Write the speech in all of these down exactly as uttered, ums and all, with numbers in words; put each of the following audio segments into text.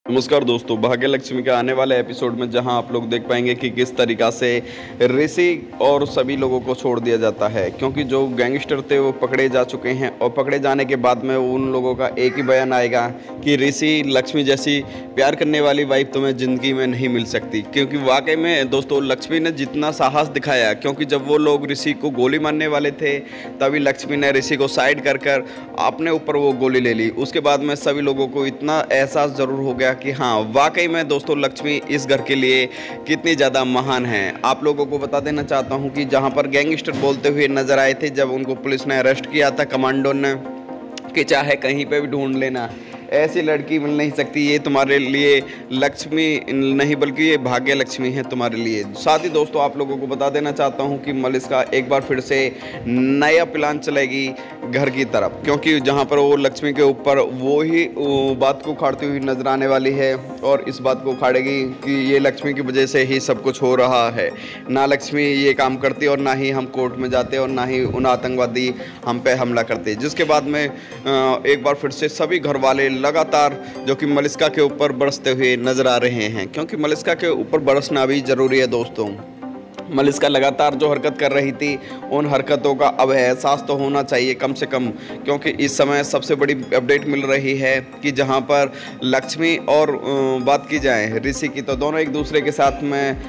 नमस्कार दोस्तों, भाग्य लक्ष्मी के आने वाले एपिसोड में जहां आप लोग देख पाएंगे कि किस तरीक़ा से ऋषि और सभी लोगों को छोड़ दिया जाता है, क्योंकि जो गैंगस्टर थे वो पकड़े जा चुके हैं और पकड़े जाने के बाद में उन लोगों का एक ही बयान आएगा कि ऋषि लक्ष्मी जैसी प्यार करने वाली वाइफ तुम्हें ज़िंदगी में नहीं मिल सकती। क्योंकि वाकई में दोस्तों लक्ष्मी ने जितना साहस दिखाया, क्योंकि जब वो लोग ऋषि को गोली मारने वाले थे तभी लक्ष्मी ने ऋषि को साइड कर कर अपने ऊपर वो गोली ले ली। उसके बाद में सभी लोगों को इतना एहसास ज़रूर हो गया कि हाँ वाकई में दोस्तों लक्ष्मी इस घर के लिए कितनी ज़्यादा महान है। आप लोगों को बता देना चाहता हूँ कि जहाँ पर गैंगस्टर बोलते हुए नजर आए थे जब उनको पुलिस ने अरेस्ट किया था, कमांडो ने, कि चाहे कहीं पे भी ढूंढ लेना, ऐसी लड़की मिल नहीं सकती, ये तुम्हारे लिए लक्ष्मी नहीं बल्कि ये भाग्य लक्ष्मी है तुम्हारे लिए। साथ ही दोस्तों आप लोगों को बता देना चाहता हूँ कि मलिस्का एक बार फिर से नया प्लान चलेगी घर की तरफ, क्योंकि जहाँ पर वो लक्ष्मी के ऊपर वो ही वो बात को उखाड़ती हुई नजर आने वाली है और इस बात को उखाड़ेगी कि ये लक्ष्मी की वजह से ही सब कुछ हो रहा है। ना लक्ष्मी ये काम करती और ना ही हम कोर्ट में जाते और ना ही उन आतंकवादी हम पे हमला करते। जिसके बाद में एक बार फिर से सभी घर वाले लगातार जो कि मलिस्का के ऊपर बरसते हुए नजर आ रहे हैं, क्योंकि मलिस्का के ऊपर बरसना भी जरूरी है दोस्तों। मलिस्का लगातार जो हरकत कर रही थी उन हरकतों का अब एहसास तो होना चाहिए कम से कम, क्योंकि इस समय सबसे बड़ी अपडेट मिल रही है कि जहां पर लक्ष्मी और बात की जाए ऋषि की तो दोनों एक दूसरे के साथ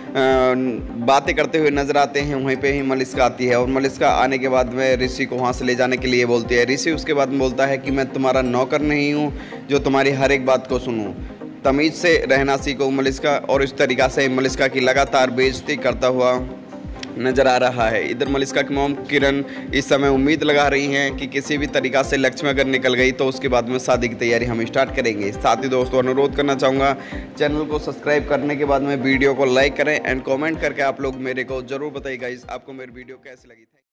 में बातें करते हुए नजर आते हैं। वहीं पे ही मलिस्का आती है और मलिस्का आने के बाद में ऋषि को वहाँ से ले जाने के लिए बोलती है। ऋषि उसके बाद में बोलता है कि मैं तुम्हारा नौकर नहीं हूँ जो तुम्हारी हर एक बात को सुनूँ, तमीज़ से रहना सीखो मलिस्का। और इस तरीक़ा से मलिस्का की लगातार बेइज्जती करता हुआ नज़र आ रहा है। इधर मलिस्का की मॉम किरण इस समय उम्मीद लगा रही हैं कि किसी भी तरीक़ा से लक्ष्मी अगर निकल गई तो उसके बाद में शादी की तैयारी हम स्टार्ट करेंगे। साथ ही दोस्तों अनुरोध करना चाहूँगा चैनल को सब्सक्राइब करने के बाद में वीडियो को लाइक करें एंड कमेंट करके आप लोग मेरे को ज़रूर बताइएगा आपको मेरी वीडियो कैसी लगी।